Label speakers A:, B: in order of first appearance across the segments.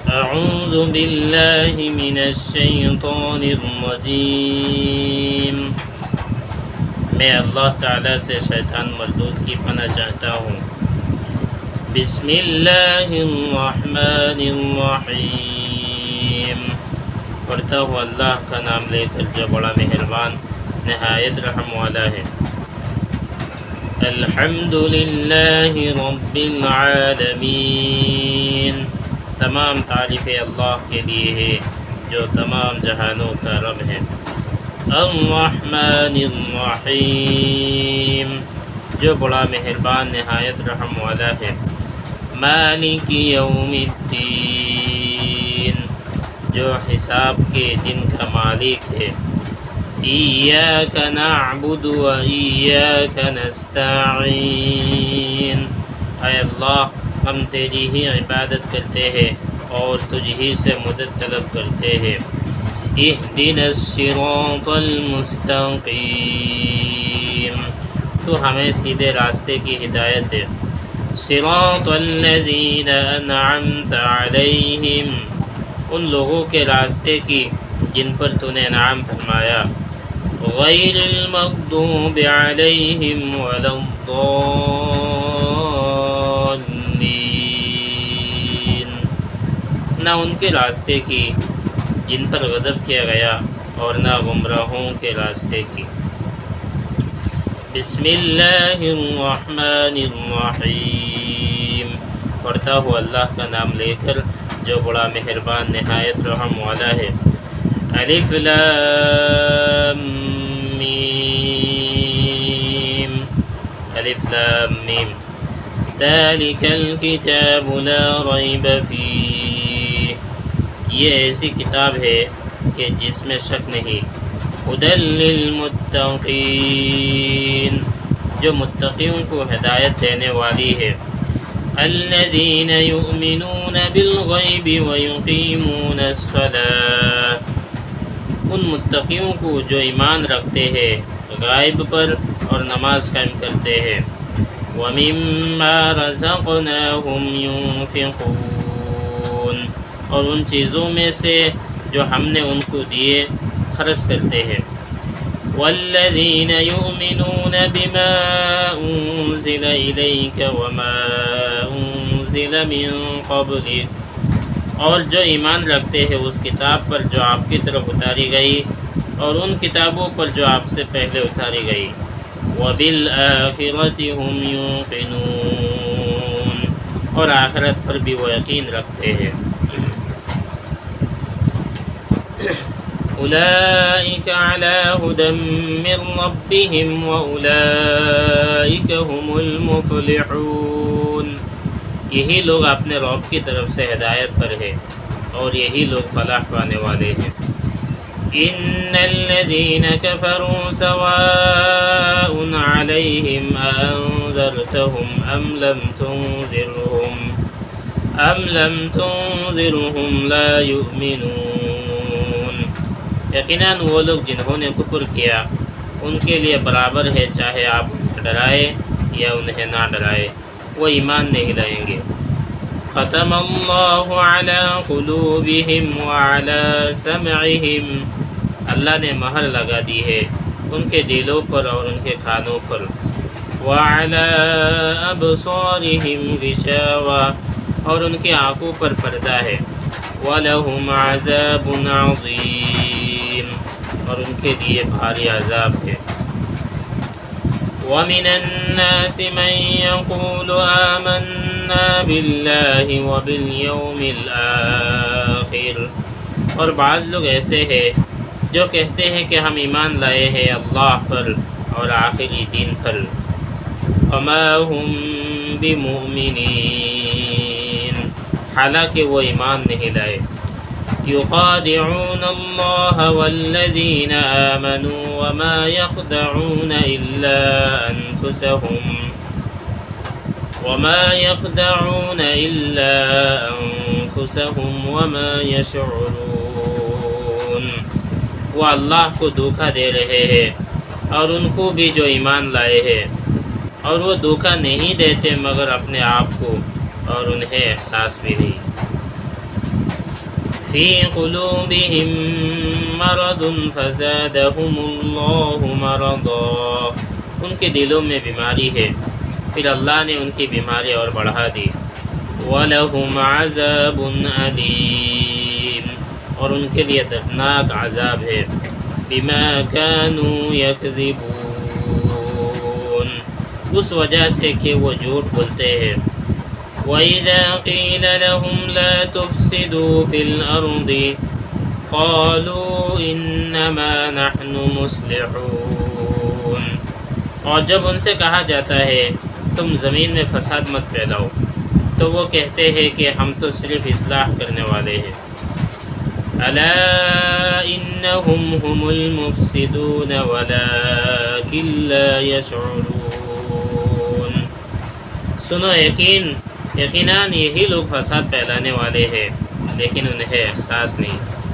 A: اعوذ باللہ من الشیطان الرجیم۔ میں اللہ تعالیٰ سے شیطان مردود کی پناہ چاہتا ہوں۔ بسم اللہ الرحمن الرحیم۔ پڑھتا ہوں اللہ کا نام لے کر جو بڑا مہربان نہایت رحم والا ہے۔ الحمد للہ رب العالمین۔ تمام تعریف اللہ کے لیے ہے جو تمام جہانوں کا رب ہے۔ الرحمن الرحیم، جو بڑا مہربان نہایت رحم والا ہے۔ مالک یوم الدین، جو حساب کے دن کا مالک ہے۔ ایاک نعبد و ایاک نستعین، اے اللہ ہم تیری ہی عبادت کرتے ہیں اور تجھ ہی سے مدد طلب کرتے ہیں۔ اہدنا الصراط المستقیم، تو ہمیں سیدھے راستے کی ہدایت دے۔ صراط الذین انعمت علیہم، ان لوگوں کے راستے کی جن پر تو نے انعام فرمایا۔ غیر المغضوب علیہم ولا الضالین، نہ ان کے راستے کی جن پر غضب کیا گیا اور نہ گمراہوں کے راستے کی۔ بسم اللہ الرحمن الرحیم، پڑھتا ہوں اللہ کا نام لے کر جو بڑا مہربان نہایت رحم والا ہے۔ الف لام میم، الف لام میم، ذالک الکتاب لا ریب فیہ، یہ ایسی کتاب ہے کہ جس میں شک نہیں۔ ھدی للمتقین، جو متقیوں کو ہدایت دینے والی ہے۔ الذین یؤمنون بالغیب ویقیمون الصلاۃ، ان متقیوں کو جو ایمان رکھتے ہیں غائب پر اور نماز قائم کرتے ہیں۔ ومما رزقناہم ينفقون، اور ان چیزوں میں سے جو ہم نے ان کو دیے خرچ کرتے ہیں۔ والذین یؤمنون بما انزل الیک وما انزل من قبلک، اور جو ایمان رکھتے ہیں اس کتاب پر جو آپ کی طرف اتاری گئی اور ان کتابوں پر جو آپ سے پہلے اتاری گئی۔ وبالآخرۃ ھم یوقنون، اور آخرت پر بھی وہ یقین رکھتے ہیں۔ اولئک علی ھدی من ربہم واولئک ھم المفلحون، یہی لوگ اپنے رب کی طرف سے ہدایت پر ہے اور یہی لوگ فلاح پانے والے ہیں۔ ان الذین کفروا سواء علیہم انذرتہم ام لم تنذرہم لا یؤمنون، یقیناً وہ لوگ جنہوں نے کفر کیا ان کے لیے برابر ہے چاہے آپ انہیں ڈرائے یا انہیں نہ ڈرائے، وہ ایمان نہیں لائیں گے۔ ختم اللہ علی قلوبہم وعلی سمعہم، اللہ نے مہر لگا دی ہے ان کے دلوں پر اور ان کے کانوں پر۔ وعلی ابصارہم غشاوہ، اور ان کی آنکھوں پر پردہ ہے۔ وَلَهُمْ عَذَابٌ عَظِيمٌ، اور ان کے لیے بھاری عذاب ہے۔ وَمِنَ النَّاسِ مَن يَقُولُ آمَنَّا بِاللَّهِ وَبِالْيَوْمِ الْآخِرِ، اور بعض لوگ ایسے ہیں جو کہتے ہیں کہ ہم ایمان لائے ہیں اللہ پر اور آخری دن پر۔ وَمَا هُمْ بِمُؤْمِنِينَ، حالانکہ وہ ایمان نہیں لائے۔ يخادعون اللہ والذین آمنوا وما يخدعون إلا أنفسهم وما يشعرون، وہ اللہ کو دھوکہ دے رہے ہیں اور ان کو بھی جو ایمان لائے ہیں، اور وہ دھوکہ نہیں دیتے مگر اپنے آپ کو، اور انہیں احساس بھی نہیں۔ فی قلوبہم مرض فزادہم اللہ مرضا، ان کے دلوں میں بیماری ہے، پھر اللہ نے ان کی بیماری اور بڑھا دی۔ وَلَهُمْ عَذَابٌ أَلِيمٌ، اور ان کے لیے دردناک عذاب ہے، بِمَا كَانُوا يَكْذِبُونَ، اس وجہ سے کہ وہ جھوٹ بولتے ہیں۔ وَإِذَا قِيلَ لَهُمْ لَا تُفْسِدُوا فِي الْأَرْضِ قَالُوا إِنَّمَا نَحْنُ مُصْلِحُونَ، اور جب ان سے کہا جاتا ہے تم زمین میں فساد مت پھیلاؤ، تو وہ کہتے ہیں کہ ہم تو صرف اصلاح کرنے والے ہیں۔ الا انہم هم المفسدون ولكن لا يشعرون، سنو یقیناً یہی لوگ فساد پھیلانے والے ہیں، لیکن انہیں احساس نہیں۔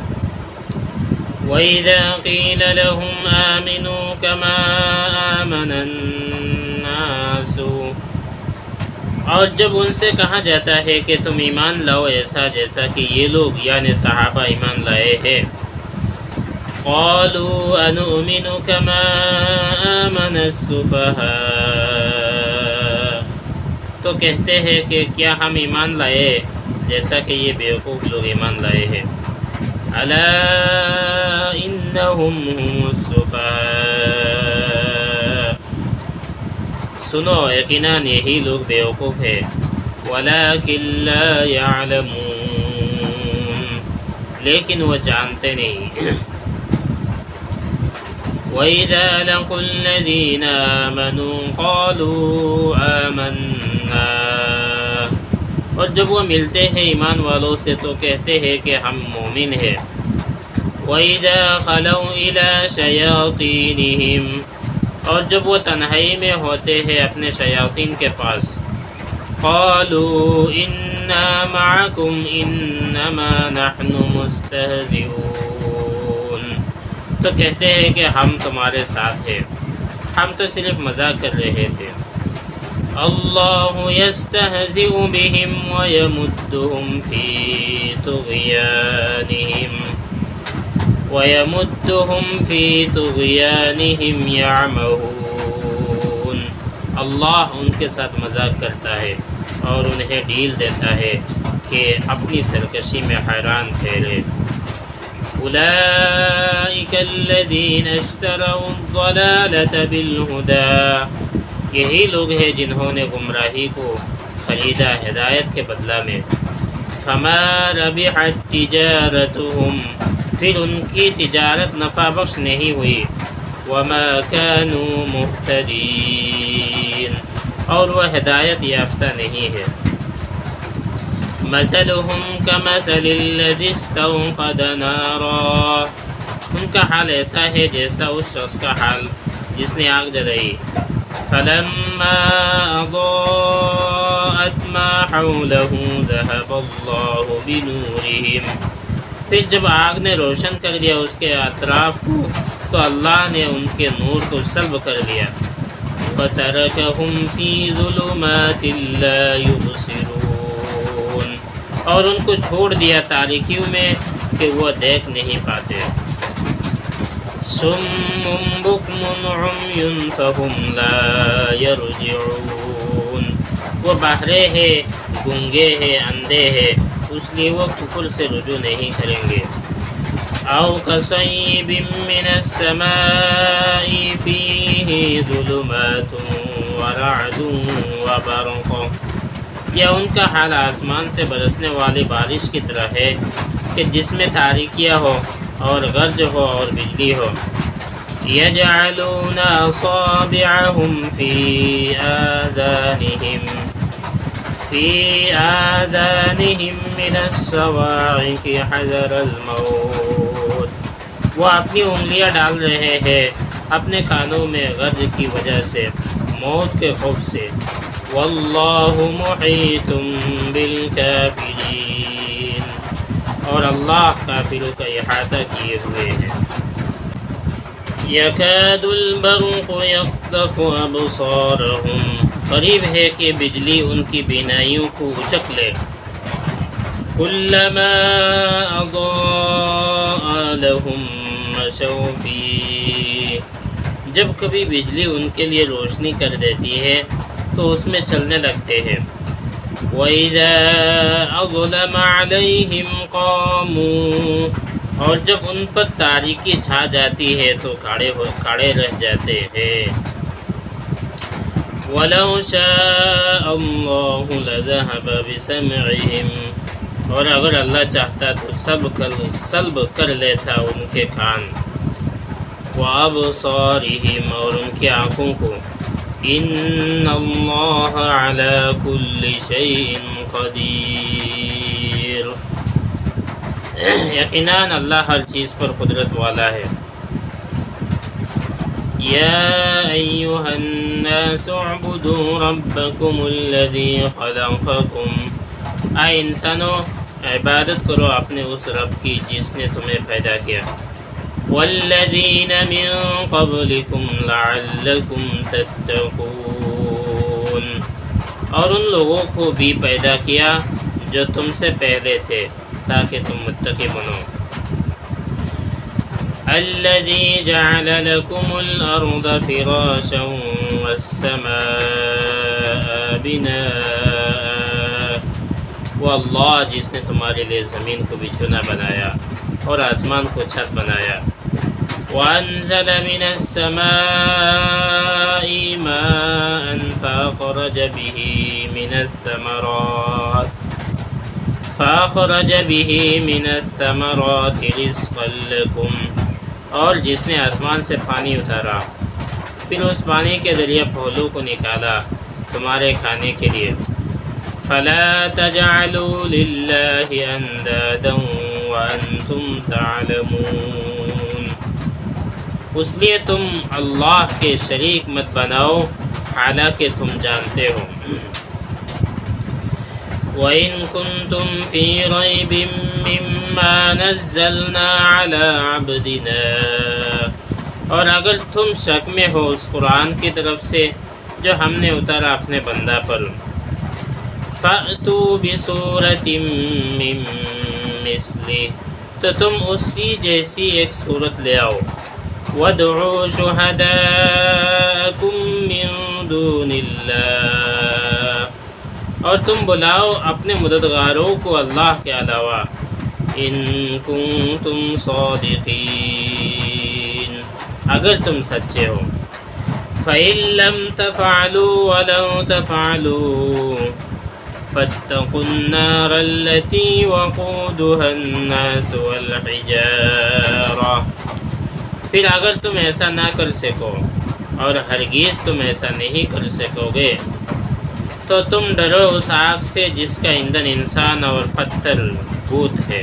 A: وَإِذَا قِيلَ لَهُمْ آمِنُوا كَمَا آمَنَ النَّاسُ، اور جب ان سے کہا جاتا ہے کہ تم ایمان لاؤ ایسا جیسا کہ یہ لوگ یعنی صحابہ ایمان لائے ہیں، قَالُوا أَنُؤْمِنُ كَمَا آمَنَ السُّفَهَاءُ، تو کہتے ہیں کہ کیا ہم ایمان لائے جیسا کہ یہ بیوقوف لوگ ایمان لائے ہیں۔ الا انہم هم السفہاء، سنو یقیناً یہی لوگ بیوقوف ہیں، ولکن لا یعلمون، لیکن وہ جانتے نہیں۔ وَإِذَا لَقُوا الَّذِينَ آمَنُوا قَالُوا آمَنَّا، اور جب وہ ملتے ہیں ایمان والوں سے تو کہتے ہیں کہ ہم مومن ہیں۔ وَإِذَا خَلَوْا إِلَى شَيَاطِينِهِمْ، اور جب وہ تنہائی میں ہوتے ہیں اپنے شیاطین کے پاس، قَالُوا إِنَّا مَعَكُمْ إِنَّمَا نَحْنُ مُسْتَهْزِئُونَ، تو کہتے ہیں کہ ہم تمہارے ساتھ ہیں، ہم تو صرف مذاق کر رہے تھے۔ اللہ یستہزئ بہم ویمدہم فی طغیانہم یعمہون، اللہ ان کے ساتھ مذاق کرتا ہے اور انہیں ڈھیل دیتا ہے کہ اپنی سرکشی میں حیران ٹھہرے۔ اولئک الذین اشتروا الضلالۃ بالہدی، یہی لوگ ہیں جنہوں نے گمراہی کو خریدا ہدایت کے بدلہ میں۔ فما ربحت تجارتہم، پھر ان کی تجارت نفع بخش نہیں ہوئی۔ وما كانوا مہتدین، اور وہ ہدایت یافتہ نہیں ہے۔ مثلہم کمثل الذی استوقد نارا، ان کا حال ایسا ہے جیسا اس شخص کا حال جس نے آگ جلائی۔ فلما اضاءت ما حولہ ذهب اللہ بنورہم، پھر جب آگ نے روشن کر دیا اس کے اطراف کو تو اللہ نے ان کے نور کو سلب کر لیا۔ وترکہم فی ظلمات لا یبصرون، اور ان کو چھوڑ دیا تاریکیوں میں کہ وہ دیکھ نہیں پاتے۔ صم بکم عمی فہم لا یرجعون، وہ بہرے ہیں، گنگے ہیں، اندھے ہیں، اس لیے وہ کفر سے رجوع نہیں کریں گے۔ او کصیب من السماء فیہ ظلمات ورعد وبرق، یا ان کا حال آسمان سے برسنے والی بارش کی طرح ہے کہ جس میں تاریکیاں ہو اور گرج ہو اور بجلی ہو۔ یجعلون اصابعہم فی آذانہم من الصواعق حذر الموت، وہ اپنی انگلیاں ڈال رہے ہیں اپنے کانوں میں غرض کی وجہ سے، موت کے خوف سے۔ واللہ محیط بالکافرین، اور اللہ کافروں کا احاطہ کیے ہوئے ہیں۔ یکاد البرق یخطف ابصارہم، قریب ہے کہ بجلی ان کی بینائیوں کو اچک لے۔ كلما أضاء لهم مشوا فيه، جب کبھی بجلی ان کے لیے روشنی کر دیتی ہے تو اس میں چلنے لگتے ہیں۔ وَإِذَا أَظْلَمَ عَلَيْهِمْ قَامُوا، اور جب ان پر تاریکی چھا جاتی ہے تو کھڑے رہ جاتے ہیں۔ وَلَوْ شَاءَ اللَّهُ لَذَهَبَ بِسَمْعِهِمْ، اور اگر اللہ چاہتا تو سلب کر لیتا ان کے کان، وَأَبْصَارِهِمْ، اور ان کی آنکھوں کو۔ إِنَّ اللَّهَ عَلَى كُلِّ شَيْءٍ قَدِيرٌ، یقیناً اللہ ہر چیز پر قدرت والا ہے۔ يَا أَيُّهَا النَّاسُ اعْبُدُوا رَبَّكُمُ الَّذِي خَلَقَكُمْ، اے انسانوں عبادت کرو اپنے اس رب کی جس نے تمہیں پیدا کیا۔ وَالَّذِينَ مِن قَبْلِكُمْ لَعَلَّكُمْ تَتَّقُونَ، اور ان لوگوں کو بھی پیدا کیا جو تم سے پہلے تھے تاکہ تم متقی بنو۔ الَّذِي جَعَلَ لَكُمُ الْأَرْضَ فِرَاشًا وَالسَّمَاءَ بِنَاءً، وہ اللہ جس نے تمہارے لیے زمین کو بچھونا بنایا اور آسمان کو چھت بنایا۔ وَأَنزَلَ مِنَ السَّمَاءِ مَاءً فَأَخْرَجَ بِهِ مِنَ الثَّمَرَاتِ رِزْقًا لَكُمْ، اور جس نے آسمان سے پانی اتارا پھر اس پانی کے ذریعے پھولوں کو نکالا تمہارے کھانے کے لیے۔ فَلَا تَجْعَلُوا لِلَّهِ أَنْدَادًا وَأَنْتُمْ تَعْلَمُونَ، اس لیے تم اللہ کے شریک مت بناؤ حالانکہ تم جانتے ہو۔ وَإِن كُنتُمْ فِي رَيْبٍ مِّمَّا نَزَّلْنَا عَلَىٰ عَبْدِنَا، اور اگر تم شک میں ہو اس قرآن کی طرف سے جو ہم نے اتارا اپنے بندہ پر، فَأْتُوا بِسُورَةٍ مِّن مِّثْلِهِ، تو تم اسی جیسی ایک صورت لے آؤ۔ وَادْعُوا شُهَدَاءَكُم مِّن دُونِ اللَّهِ، اور تم بلاؤ اپنے مددگاروں کو اللہ کے علاوہ، ان کنتم صادقین، اگر تم سچے ہو۔ فَإِن لَّمْ تَفْعَلُوا وَلَن تَفْعَلُوا فَاتَّقُوا النَّارَ الَّتِي وَقُودُهَا النَّاسُ وَالْحِجَارَةُ، پھر اگر تم ایسا نہ کر سکو اور ہرگز تم ایسا نہیں کر سکو گے تو تم ڈرو اس آگ سے جس کا ایندھن انسان اور پتھر بھوت ہے۔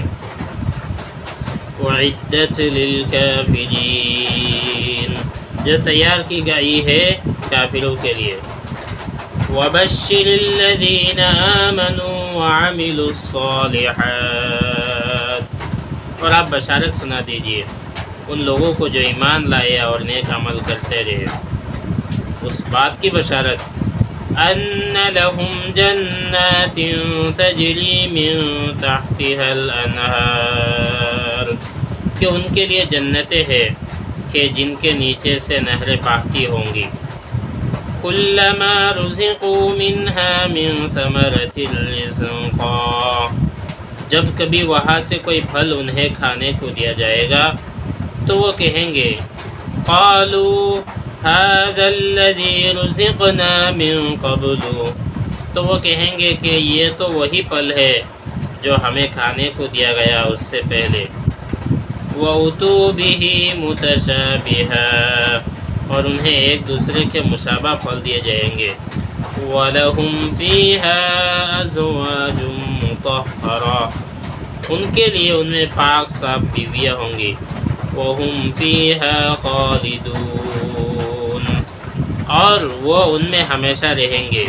A: وَعِدَّتْ لِلْكَافِرِينَ، جو تیار کی گئی ہے کافروں کے لیے۔ وَبَشِّرِ الَّذِينَ آمَنُوا وَعَمِلُوا الصَّالِحَاتِ، اور آپ بشارت سنا دیجئے ان لوگوں کو جو ایمان لائے اور نیک عمل کرتے رہے، اس بات کی بشارت أَنَّ لَهُمْ جَنَّاتٍ تَجْرِي مِن تَحْتِهَا الْأَنْهَارُ، کہ ان کے لیے جنتیں ہیں کہ جن کے نیچے سے نہریں بہتی ہوں گی۔ كُلَّمَا رُزِقُوا مِنْهَا مِن ثَمَرَةٍ رِزْقًا، جب کبھی وہاں سے کوئی پھل انہیں کھانے کو دیا جائے گا تو وہ کہیں گے، قَالُوا هَذَا الَّذِي رُزِقْنَا مِن قَبْلُ، تو وہ کہیں گے کہ یہ تو وہی پھل ہے جو ہمیں کھانے کو دیا گیا اس سے پہلے۔ وَأُتُوا بِهِ مُتَشَابِهًا، اور انہیں ایک دوسرے کے مشابہ پھل دیے جائیں گے۔ وَلَهُمْ فِيهَا أَزْوَاجٌ مُطَهَّرَةٌ، ان کے لیے ان میں پاک صاف بیویاں ہوں گی۔ وَهُمْ فِيهَا خَالِدُونَ، اور وہ ان میں ہمیشہ رہیں گے۔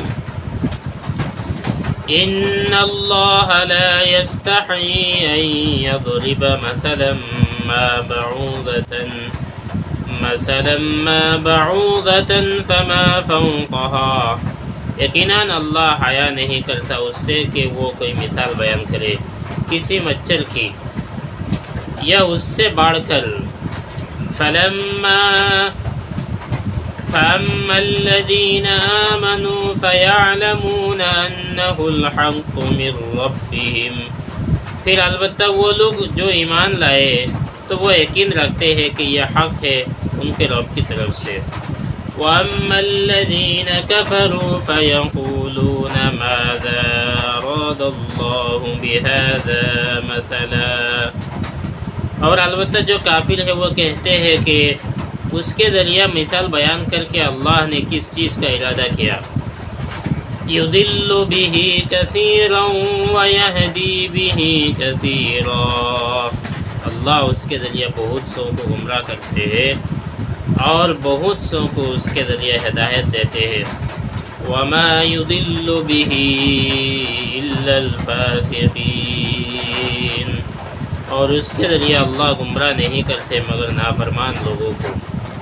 A: إِنَّ اللَّهَ لَا يَسْتَحْيِي أَن يَضْرِبَ مَثَلًا مَّا بَعُوضَةً فَمَا فَوْقَهَا، یقیناً اللہ حیا نہیں کرتا اس سے کہ وہ کوئی مثال بیان کرے کسی مچھر کی یا اس سے بڑھ کر۔ فَأَمَّا الَّذِينَ آمَنُوا فَيَعْلَمُونَ أَنَّهُ الْحَقُّ مِنْ رَبِّهِمْ، پھر البتہ وہ لوگ جو ایمان لائے تو وہ یقین رکھتے ہیں کہ یہ حق ہے ان کے رب کی طرف سے۔ وَأَمَّا الَّذِينَ كَفَرُوا فَيَقُولُونَ مَاذَا أَرَادَ اللَّهُ بِهَذَا مَثَلًا، اور البتہ جو کافر ہے وہ کہتے ہیں کہ اس کے ذریعہ مثال بیان کر کے اللہ نے کس چیز کا ارادہ کیا۔ يُضِلُّ بِهِ كَثِيرًا وَيَهْدِي بِهِ كَثِيرًا، اللہ اس کے ذریعہ بہت سو کو گمراہ کرتے ہیں اور بہت سو کو اس کے ذریعہ ہدایت دیتے ہیں۔ وَمَا يُضِلُّ بِهِ إِلَّا الْفَاسِقِينَ، اور اس کے ذریعہ اللہ گمراہ نہیں کرتے مگر نافرمان لوگوں کو۔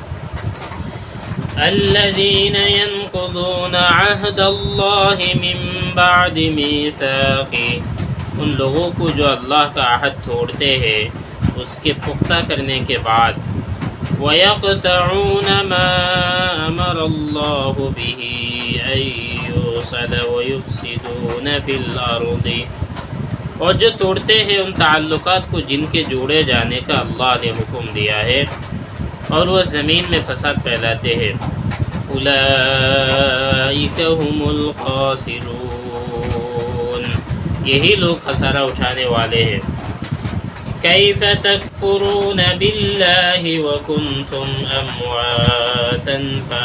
A: الذين ينقضون عهد الله من بعد ميثاقه، ان لوگوں کو جو اللہ کا عہد توڑتے ہیں اس کے پختہ کرنے کے بعد۔ وَيَقْطَعُونَ مَا أَمَرَ اللَّهُ بِهِ أَن يُوصَلَ وَيُفْسِدُونَ فِي الْأَرْضِ، اور جو توڑتے ہیں ان تعلقات کو جن کے جوڑے جانے کا اللہ نے حکم دیا ہے اور وہ زمین میں فساد پھیلاتے ہیں۔ اولئک هم الخاسرون، یہی لوگ خسارہ اٹھانے والے ہیں۔ کیف تکفرون باللہ وکنتم امواتا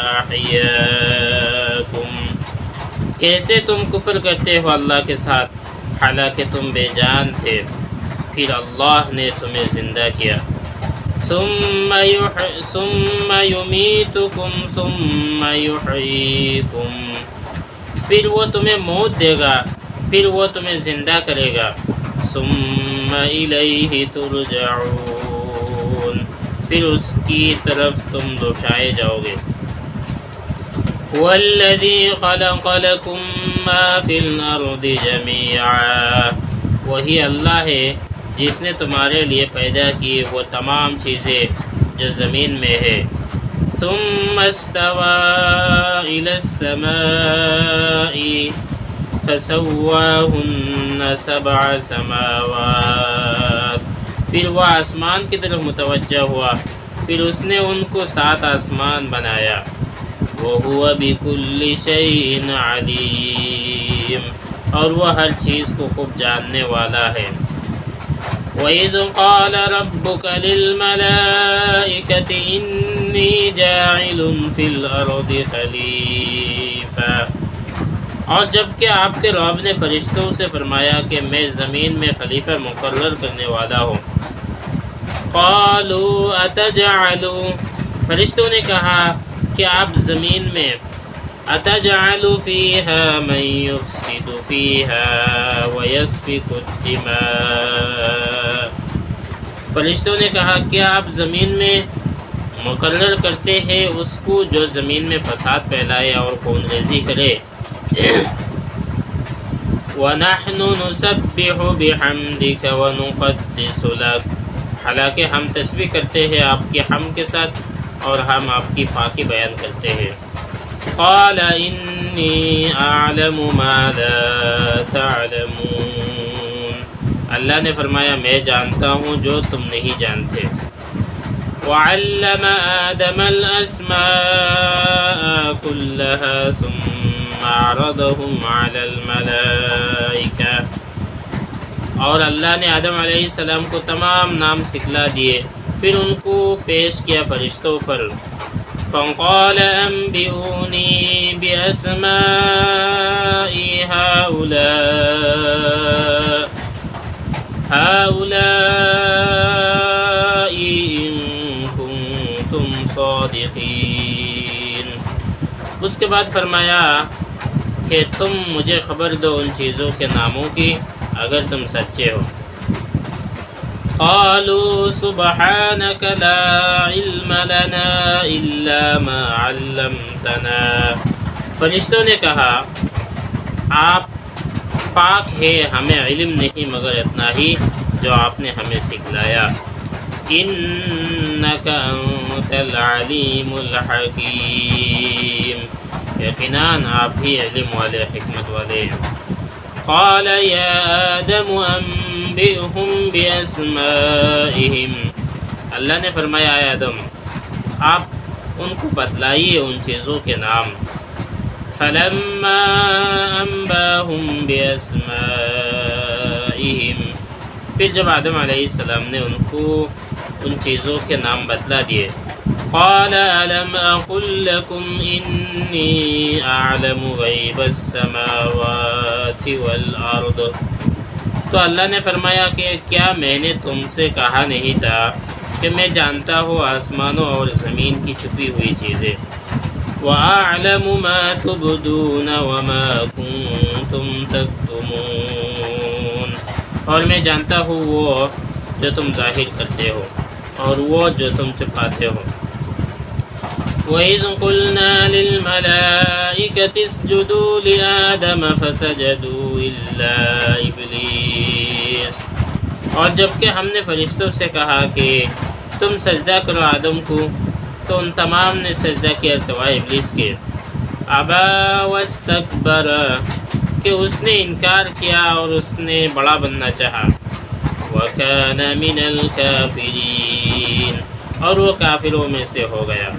A: فاحیاکم، کیسے تم کفر کرتے ہو اللہ کے ساتھ حالانکہ تم بے جان تھے پھر اللہ نے تمہیں زندہ کیا۔ ثم یمیتکم ثم یحییکم، پھر وہ تمہیں موت دے گا پھر وہ تمہیں زندہ کرے گا۔ ثم الیہ ترجعون، پھر اس کی طرف تم لوٹائے جاؤ گے۔ والذی خلق لکم ما فی الارض جمیعا، وہی اللہ ہے جس نے تمہارے لیے پیدا کی وہ تمام چیزیں جو زمین میں ہے۔ ثم استوى إلى السماء فسواهن 7 سماوات، پھر وہ آسمان کی طرف متوجہ ہوا پھر اس نے ان کو 7 آسمان بنایا۔ وهو بكل شيء عليم، اور وہ ہر چیز کو خوب جاننے والا ہے۔ وَإِذْ قَالَ رَبُّكَ لِلْمَلَائِكَةِ إِنِّي جَاعِلٌ فِي الْأَرْضِ خَلِيفَةً، اور جب کہ آپ کے رب نے فرشتوں سے فرمایا کہ میں زمین میں خلیفہ مقرر کرنے والا ہوں۔ قَالُوا أَتَجْعَلُ، فرشتوں نے کہا کہ آپ زمین میں أَتَجْعَلُ فِيهَا مَن يُفْسِدُ فِيهَا وَيَسْفِكُ الدِّمَاءَ، فرشتوں نے کہا کہ آپ زمین میں مقرر کرتے ہیں اس کو جو زمین میں فساد پھیلائے اور خون ریزی کرے۔ وَنَحْنُ نُسَبِّحُ بِحَمْدِكَ وَنُقَدِّسُ لَكَ، حالانکہ ہم تسبیح کرتے ہیں آپ کی حمد کے ساتھ اور ہم آپ کی پاکی بیان کرتے ہیں۔ قال انی اعلم ما لا تعلمون، اللہ نے فرمایا میں جانتا ہوں جو تم نہیں جانتے۔ وعلم آدم الاسماء كلها ثم عرضهم على الملائکہ، اور اللہ نے آدم علیہ السلام کو تمام نام سکھلا دیے پھر ان کو پیش کیا فرشتوں پر۔ فقال انبئونی بأسماء هؤلاء إن كنتم صادقین، اس کے بعد فرمایا کہ تم مجھے خبر دو ان چیزوں کے ناموں کی اگر تم سچے ہو۔ قالوا سبحانك لا علم لنا إلا ما علمتنا، فرشتوں نے کہا آپ پاک ہے، ہمیں علم نہیں مگر اتنا ہی جو آپ نے ہمیں سکھلایا۔ انک انت العلیم الحکیم، یقیناً آپ ہی علم والے حکمت والے۔ قال یا آدم انبئہم باسمائہم، اللہ نے فرمایا اے آدم آپ ان کو بتلائیے ان چیزوں کے نام۔ فلما انباہم باسمائہم، پھر جب آدم علیہ السلام نے ان کو ان چیزوں کے نام بتلا دیے، قال الم اقل لکم انی اعلم غیب السماوات والارض، تو اللہ نے فرمایا کہ کیا میں نے تم سے کہا نہیں تھا کہ میں جانتا ہوں آسمانوں اور زمین کی چھپی ہوئی چیزیں، وَأَعْلَمُ مَا تُبْدُونَ وَمَا كُنْتُمْ تَكْتُمُونَ، اور میں جانتا ہوں وہ جو تم ظاہر کرتے ہو اور وہ جو تم چھپاتے ہو۔ وَإِذْ قُلْنَا لِلْمَلَائِكَةِ اسْجُدُوا لِآدَمَ فَسَجَدُوا إِلَّا إِبْلِيسَ، اور جب کہ ہم نے فرشتوں سے کہا کہ تم سجدہ کرو آدم کو، تو ان تمام نے سجدہ کیا سوائے ابلیس کے۔ ابا واستکبر، کہ اس نے انکار کیا اور اس نے بڑا بننا چاہا۔ وکان من الکافرین، اور وہ کافروں میں سے ہو گیا۔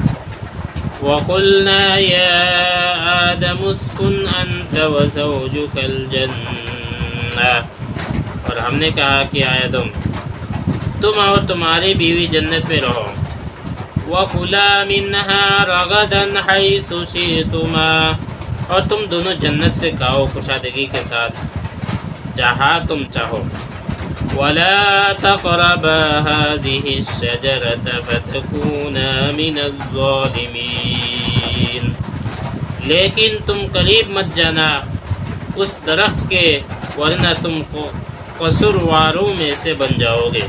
A: وقلنا یا آدم اسکن انت وزوجک الجنہ، اور ہم نے کہا کہ اے آدم تم اور تمہاری بیوی جنت میں رہو۔ وَكُلَا مِنْهَا رَغَدًا حَيْثُ شِئْتُمَا، اور تم دونوں جنت سے کھاؤ کشادگی کے ساتھ جہاں تم چاہو۔ وَلَا تَقْرَبَا هَٰذِهِ الشَّجَرَةَ فَتَكُونَا مِنَ الظَّالِمِينَ، لیکن تم قریب مت جانا اس درخت کے ورنہ تم کو قصورواروں میں سے بن جاؤ گے۔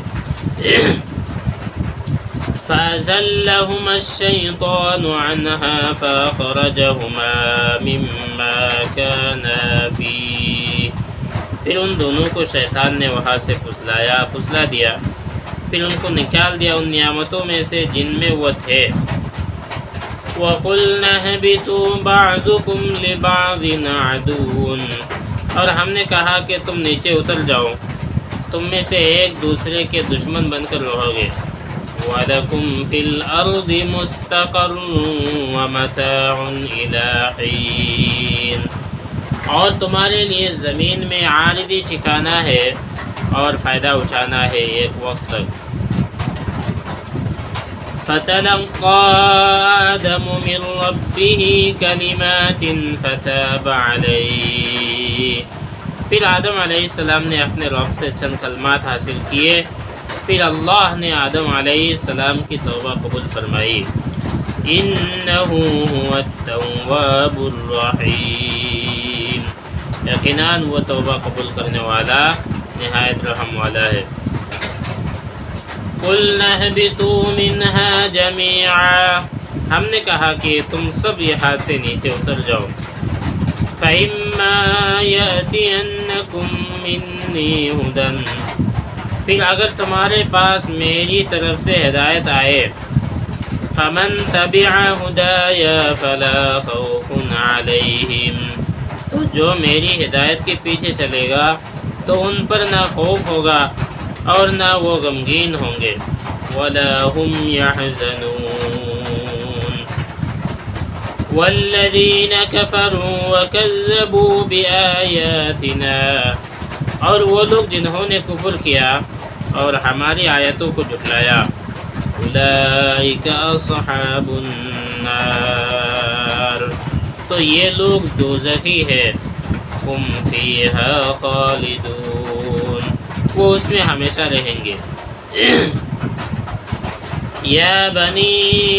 A: فَأَزَلَّهُمَا الشَّيْطَانُ عَنْهَا فَأَخْرَجَهُمَا مِمَّا كَانَا فِيهِ، پھر ان دونوں کو شیطان نے وہاں سے پھسلا دیا، پھر ان کو نکال دیا ان نعمتوں میں سے جن میں وہ تھے۔ وَقُلْنَا اهْبِطُوا بَعْضُكُمْ لِبَعْضٍ عَدُوٌّ، اور ہم نے کہا کہ تم نیچے اتر جاؤ، تم میں سے ایک دوسرے کے دشمن بن کر رہو گے۔ وَلَكُمْ فِي الْأَرْضِ مُسْتَقَرٌّ وَمَتَاعٌ إِلَىٰ حِينٍ، اور تمہارے لیے زمین میں عارضی ٹھکانہ ہے اور فائدہ اٹھانا ہے ایک وقت تک۔ فَتَلَقَّىٰ آدَمُ مِن رَّبِّهِ كَلِمَاتٍ فَتَابَ عَلَيْهِ، پھر آدم علیہ السلام نے اپنے رب سے چند کلمات حاصل کیے، پھر اللہ نے آدم علیہ السلام کی توبہ قبول فرمائی۔ اِنَّهُ هُوَ التَّوَّابُ الرَّحِيمُ، یقیناً وہ توبہ قبول کرنے والا نہایت رحم والا ہے۔ قُلْنَا اهْبِطُوا مِنْهَا جَمِيعًا، ہم نے کہا کہ تم سب یہاں سے نیچے اتر جاؤ۔ فَإِمَّا يَأْتِيَنَّكُم مِّنِّي هُدًى، پھر اگر تمہارے پاس میری طرف سے ہدایت آئے، فَمَن تَبِعَ هُدَايَ فَلَا خَوْفٌ عَلَيْهِمْ، تو جو میری ہدایت کے پیچھے چلے گا تو ان پر نہ خوف ہوگا اور نہ وہ غمگین ہوں گے۔ وَلَا هُمْ يَحْزَنُونَ، وَالَّذِينَ كَفَرُوا وَكَذَّبُوا بِآيَاتِنَا، اور وہ لوگ جنہوں نے کفر کیا اور ہماری آیتوں کو جھٹلایا، اولئک اصحاب النار، تو یہ لوگ دوزخی ہے، ہم فیہا خالدون، وہ اس میں ہمیشہ رہیں گے۔ یا بنی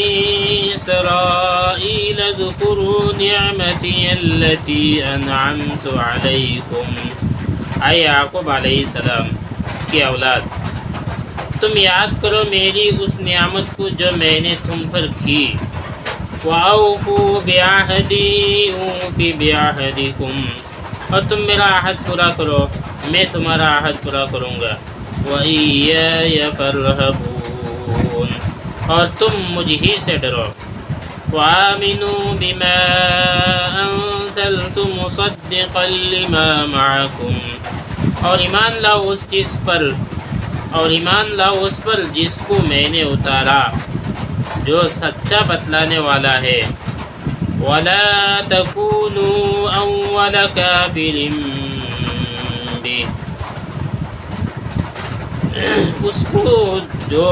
A: اسرائیل اذکروا نعمتی التی انعمت علیکم، اے یعقوب علیہ السلام کی اولاد تم یاد کرو میری اس نعمت کو جو میں نے تم پر کی۔ وَأَوْفُوا بِعَهْدِي أُوفِ بِعَهْدِكُمْ، اور تم میرا عہد پورا کرو، میں تمہارا عہد پورا کروں گا۔ وَإِيَّايَ فَارْهَبُونِ، اور تم مجھ ہی سے ڈرو۔ وَآمِنُوا بِمَا أَنزَلْتُ مُصَدِّقًا لِمَا مَعَكُمْ، اور ایمان لاؤ اس پر جس کو میں نے اتارا، جو سچا بتلانے والا ہے۔ وَلَا تَكُونُوا أَوَّلَ كَافِرٍ بِهِ، اس کو جو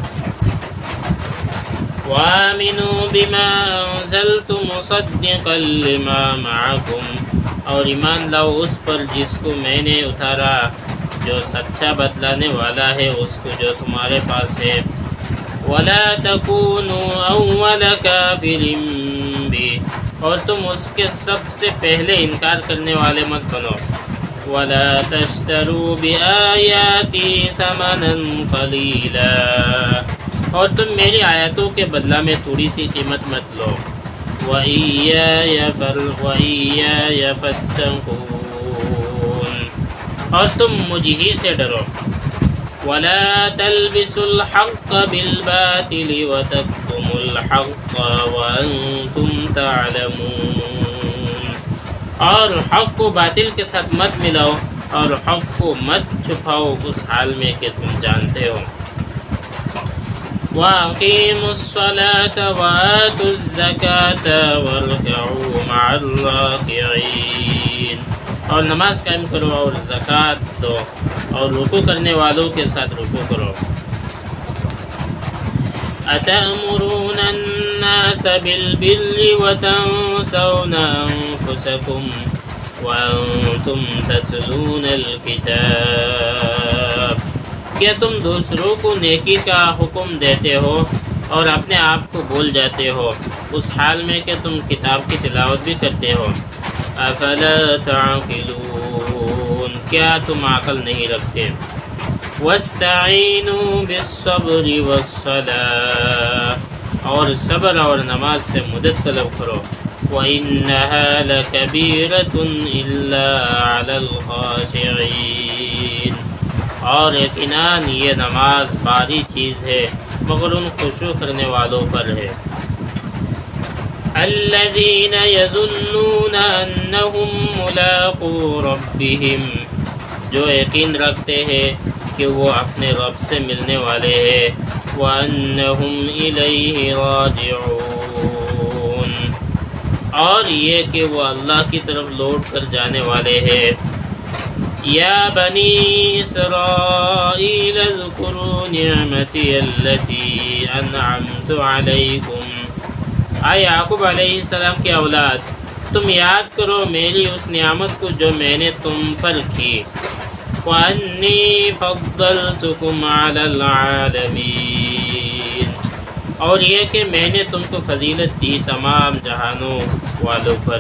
A: وَآمِنُوا بِمَا أَنزَلْتُ مُصَدِّقًا لِمَا مَعَكُمْ، اور ایمان لاؤ اس پر جس کو میں نے اتارا، جو سچا بتلانے والا ہے اس کو جو تمہارے پاس ہے۔ وَلَا تَكُونُوا أَوَّلَ كَافِرٍ بِهِ، اور تم اس کے سب سے پہلے انکار کرنے والے مت بنو۔ وَلَا تَشْتَرُوا بِآيَاتِي ثَمَنًا قَلِيلًا، اور تم میری آیاتوں کے بدلہ میں تھوڑی سی قیمت مت لو۔ وَإِيَّايَ فَاتَّقُونِ، اور تم مجھ ہی سے ڈرو۔ وَلَا تَلْبِسُوا الْحَقَّ بِالْبَاطِلِ وَتَكْتُمُوا الْحَقَّ وَأَنْتُمْ تَعْلَمُونَ، اور حق کو باطل کے ساتھ مت ملاؤ، اور حق کو مت چھپاؤ اس حال میں کہ تم جانتے ہو۔ وَأَقِيمُوا الصَّلَاةَ وَآتُوا الزَّكَاةَ وَارْكَعُوا مَعَ الرَّاكِعِينَ، اور نماز قائم کرو اور زکوٰۃ دو اور رکوع کرنے والوں کے ساتھ رکوع کرو۔ أَتَأْمُرُونَ النَّاسَ بِالْبِرِّ وَتَنْسَوْنَ أَنفُسَكُمْ وَأَنْتُمْ تَتْلُونَ الْكِتَابَ، کیا تم دوسروں کو نیکی کا حکم دیتے ہو اور اپنے آپ کو بھول جاتے ہو، اس حال میں کہ تم کتاب کی تلاوت بھی کرتے ہو۔ افلا تعقلون، کیا تم عقل نہیں رکھتے؟ واستعینوا بالصبر والصلاة، اور صبر اور نماز سے مدد طلب کرو۔ وَإِنَّهَا لَكَبِيرَةٌ إِلَّا عَلَى الْخَاشِعِينَ، اور یقیناً یہ نماز بھاری چیز ہے مگر ان خشوع کرنے والوں پر ہے۔ الذين يظنون أنهم ملاقو ربهم، جو یقین رکھتے ہیں کہ وہ اپنے رب سے ملنے والے ہیں۔ وأنهم إليه راجعون، اور یہ کہ وہ اللہ کی طرف لوٹ کر جانے والے ہیں۔ یا بنی اسرائیل اذکروا نعمتی التي انعمت علیکم، اے یعقوب علیہ السلام کی اولاد، تم یاد کرو میری اس نعمت کو جو میں نے تم پر کی۔ وَأَنِّي فَضَّلْتُكُمْ عَلَى الْعَالَمِينَ، اور یہ کہ میں نے تم کو فضیلت دی تمام جہانوں والوں پر۔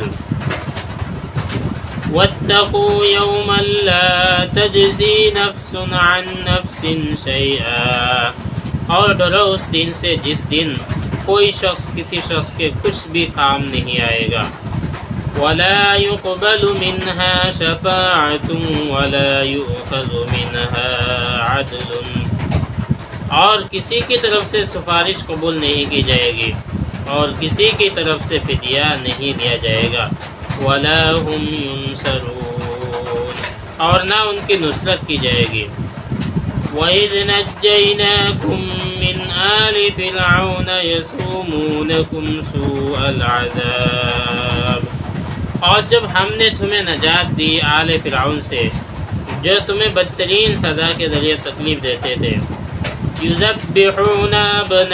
A: وَاتَّقُوا يَوْمًا لَا تَجْزِي نَفْسٌ عَن نَفْسٍ شَيْئًا، اور ڈرو اس دن سے جس دن کوئی شخص کسی شخص کے کچھ بھی کام نہیں آئے گا۔ وَلَا يُقْبَلُ مِنْهَا شَفَاعَةٌ وَلَا يُؤْخَذُ مِنْهَا عَدْلٌ، اور کسی کی طرف سے سفارش قبول نہیں کی جائے گی اور کسی کی طرف سے فدیہ نہیں لیا جائے گا۔ وَلَا هُمْ يُنصَرُونَ، اور نہ ان کی نصرت کی جائے گی۔ وَإِذْ نَجَّيْنَاكُمْ مِنْ آلِ فِرْعَوْنَ يَسُومُونَكُمْ سُوءَ الْعَذَابِ، اور جب ہم نے تمہیں نجات دی آل فرعون سے جو تمہیں بدترین سزا کے ذریعے تکلیف دیتے تھے۔ یذبحون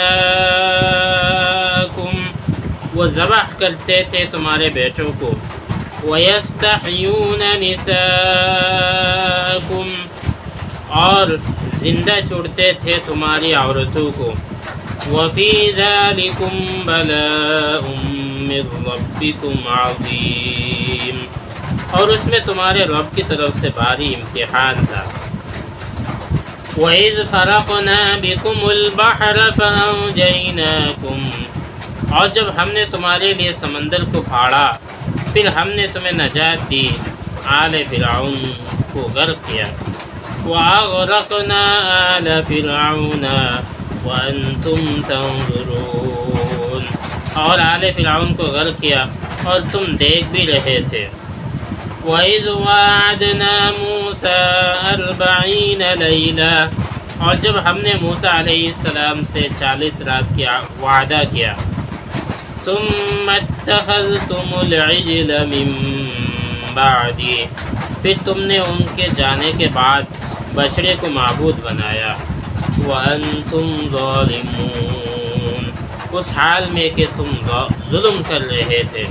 A: ابناءکم، وہ ذبح کرتے تھے تمہارے بیٹوں کو۔ ویستحیون نساءکم، اور زندہ چھوڑتے تھے تمہاری عورتوں کو۔ وفی ذالکم بلاء من ربکم عظیم، اور اس میں تمہارے رب کی طرف سے بھاری امتحان تھا۔ وَإِذْ فَرَقْنَا بِكُمُ الْبَحْرَ فَأَنْجَيْنَاكُمْ، اور جب ہم نے تمہارے لیے سمندر کو پھاڑا پھر ہم نے تمہیں نجات دی۔ آل فرعون کو غرق کیا۔ وَأَغْرَقْنَا آلَ فِرْعَوْنَ وَأَنْتُمْ تَنظُرُونَ، اور آل فرعون کو غرق کیا اور تم دیکھ بھی رہے تھے۔ وَإِذْ وَعَدْنَا مُوسَىٰ 40 لَيْلَةً، اور جب ہم نے موسیٰ علیہ السلام سے 40 رات کی وعدہ کیا۔ ثُمَّ اتَّخَذْتُمُ الْعِجْلَ مِن بَعْدِي، پھر تم نے ان کے جانے کے بعد بچڑے کو معبود بنایا۔ وَأَنْتُمْ ظَالِمُونَ، اس حال میں کہ تم ظلم کر رہے تھے۔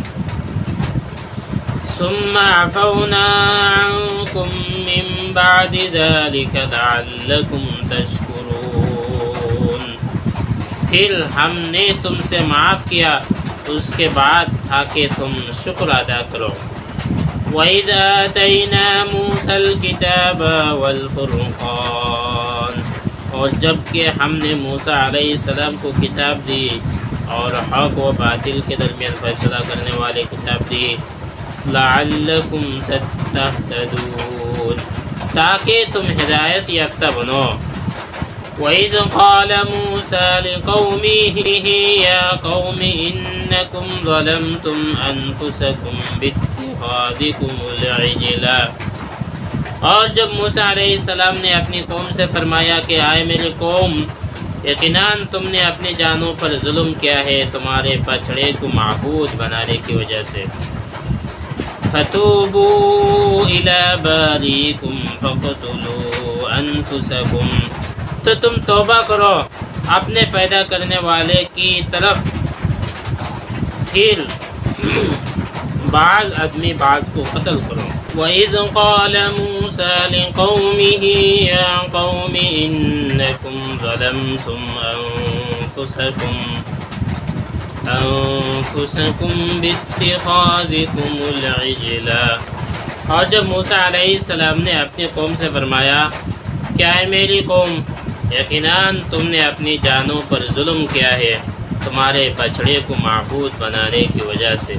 A: ثُمَّ عَفَوْنَا عَنْكُمْ مِنْ بَعْدِ ذَلِكَ لَعَلَّكُمْ تَشْكُرُونَ، پھر ہم نے تم سے معاف کیا اس کے بعد تاکہ تم شکر ادا کرو۔ وَإِذْ آتَيْنَا مُوسَى الْكِتَابَ وَالْفُرْقَانَ، اور جب کہ ہم نے موسیٰ علیہ السلام کو کتاب دی اور حق و باطل کے درمیان فیصلہ کرنے والی کتاب دی۔ لَعَلَّكُمْ تَهْتَدُونَ، تاکہ تم ہدایت یافتہ بنو۔ وَإِذْ قَالَ مُوسَىٰ لِقَوْمِهِ يَا قَوْمِ إِنَّكُمْ ظَلَمْتُمْ أَنفُسَكُمْ بِاتِّخَاذِكُمُ الْعِجْلَ، اور جب موسیٰ علیہ السلام نے اپنی قوم سے فرمایا کہ آئے میری قوم، یقیناً تم نے اپنی جانوں پر ظلم کیا ہے تمہارے بچڑے کو معبود بنانے کی وجہ سے۔ فَتُوبُوا إِلَىٰ بَارِئِكُمْ فَاقْتُلُوا أَنفُسَكُمْ، تو تم توبہ کرو اپنے پیدا کرنے والے کی طرف، پھر بعض آدمی بعض کو قتل کرو۔ وَإِذْ قَالَ مُوسَىٰ لِقَوْمِهِ يَا قَوْمِ إِنَّكُمْ ظَلَمْتُمْ أَنفُسَكُمْ بِاتِّخَاذِكُمُ الْعِجْلَ، اور جب موسیٰ علیہ السلام نے اپنی قوم سے فرمایا کہ اے میری قوم، یقیناً تم نے اپنی جانوں پر ظلم کیا ہے تمہارے بچڑے کو معبود بنانے کی وجہ سے۔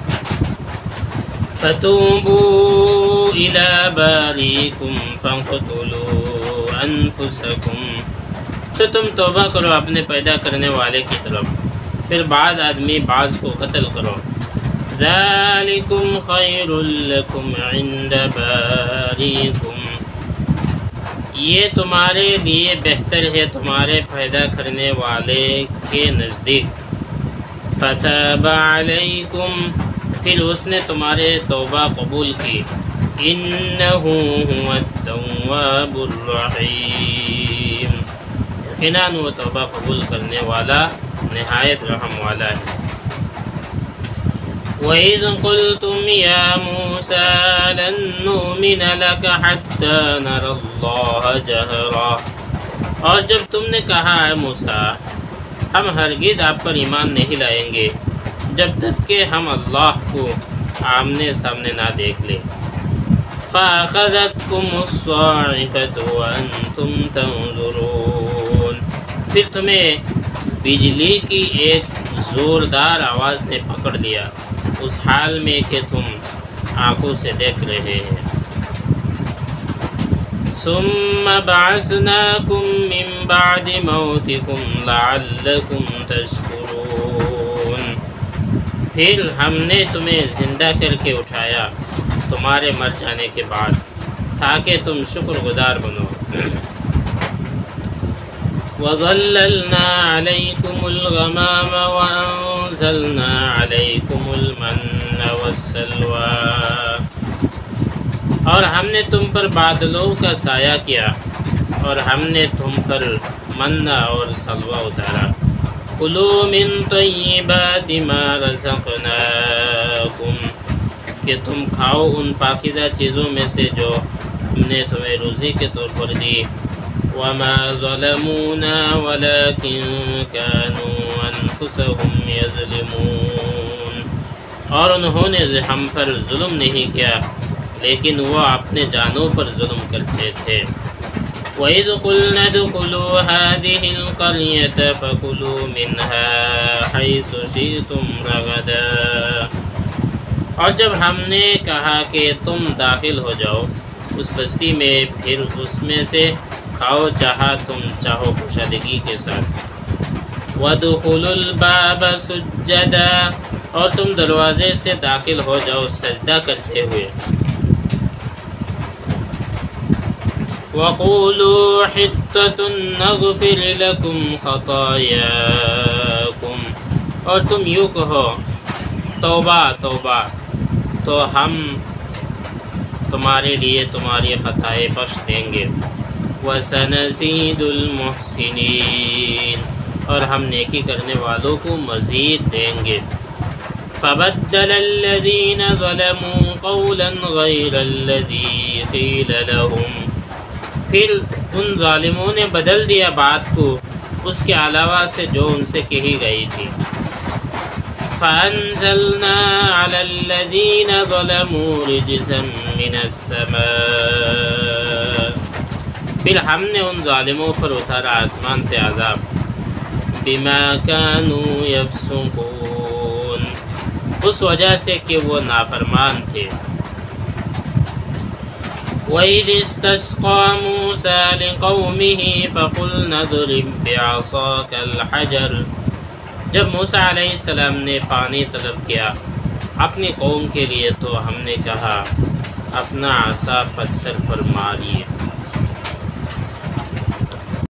A: فَتُوبُوا إِلَىٰ بَارِئِكُمْ فَاقْتُلُوا أَنفُسَكُمْ، تو تم توبہ کرو اپنے پیدا کرنے والے کی طرف، پھر بعض آدمی بعض کو قتل کرو۔ ذَلِكُمْ خَيْرٌ لَكُمْ عِنْدَ بَارِئِكُمْ، یہ تمہارے لیے بہتر ہے تمہارے پیدا کرنے والے کے نزدیک۔ فَتَابَ عَلَيْكُمْ، پھر اس نے تمہارے توبہ قبول کی۔ إِنَّهُ هُوَ التَّوَّابُ الرَّحِيمُ، یقیناً وہ توبہ قبول کرنے والا نہایت رحم والا ہے۔ وَإِذْ قُلْتُمْ يَا مُوسَىٰ لَن نُّؤْمِنَ لَكَ حَتَّىٰ نَرَى اللَّهَ جَهْرًا، اور جب تم نے کہا اے موسیٰ، ہم ہرگز آپ پر ایمان نہیں لائیں گے جب تک کہ ہم اللہ کو آمنے سامنے نہ دیکھ لیں۔ فَأَخَذَتْكُمُ الصَّاعِقَةُ وَأَنْتُمْ تَنظُرُونَ، پھر تمہیں بجلی کی ایک زوردار آواز نے پکڑ لیا اس حال میں کہ تم آنکھوں سے دیکھ رہے ہیں۔ ثُمَّ بَعَثْنَاكُم مِّن بَعْدِ مَوْتِكُمْ لَعَلَّكُمْ تَشْكُرُونَ، پھر ہم نے تمہیں زندہ کر کے اٹھایا تمہارے مر جانے کے بعد تاکہ تم شکر گزار بنو۔ وَظَلَّلْنَا عَلَيْكُمُ الْغَمَامَ وَأَنزَلْنَا عَلَيْكُمُ الْمَنَّ وَالسَّلْوَىٰ، اور ہم نے تم پر بادلوں کا سایہ کیا اور ہم نے تم پر منّا اور سلوہ اتارا۔ کُلُوا مِن طَیِّبَاتِ مَا رَزَقْنَاکُمْ، کہ تم کھاؤ ان پاکیزہ چیزوں میں سے جو ہم نے تمہیں روزی کے طور پر دی۔ وَمَا ظَلَمُونَا وَلَٰكِن كَانُوا أَنفُسَهُمْ يَظْلِمُونَ، اور انہوں نے ہم پر ظلم نہیں کیا لیکن وہ اپنے جانوں پر ظلم کرتے تھے۔ وَإِذْ قُلْنَا ادْخُلُوا هَٰذِهِ الْقَرْيَةَ فَكُلُوا مِنْهَا حَيْثُ شِئْتُمْ رَغَدًا، اور جب ہم نے کہا کہ تم داخل ہو جاؤ اس بستی میں، پھر اس میں سے کھاؤ جہاں تم چاہو کشادگی کے ساتھ۔ وَادْخُلُوا الْبَابَ سُجَّدًا، اور تم دروازے سے داخل ہو جاؤ سجدہ کرتے ہوئے۔ وَقُولُوا حِطَّةٌ نَغْفِرْ لَكُمْ خَطَايَاكُمْ، اور تم یوں کہو توبہ توبہ، تو ہم تمہارے لیے تمہاری خطائیں بخش دیں گے۔ وَسَنَزِيدُ الْمُحْسِنِينَ، اور ہم نیکی کرنے والوں کو مزید دیں گے۔ فَبَدَّلَ الَّذِينَ ظَلَمُوا قَوْلًا غَيْرَ الَّذِي قِيلَ لَهُمْ، پھر ان ظالموں نے بدل دیا بات کو اس کے علاوہ سے جو ان سے کہی گئی تھی۔ فَأَنزَلْنَا عَلَى الَّذِينَ ظَلَمُوا رِجْزًا مِّنَ السَّمَاءِ، پھر ہم نے ان ظالموں پر اتارا آسمان سے عذاب۔ بِمَا كَانُوا يَفْسُقُونَ، اس وجہ سے کہ وہ نافرمان تھے۔ وَإِذِ اسْتَسْقَىٰ مُوسَىٰ لِقَوْمِهِ فَقُلْنَا اضْرِب بِّعَصَاكَ الْحَجَرَ، جب موسیٰ علیہ السلام نے پانی طلب کیا اپنی قوم کے لیے تو ہم نے کہا اپنا عصا پتھر پر ماریے۔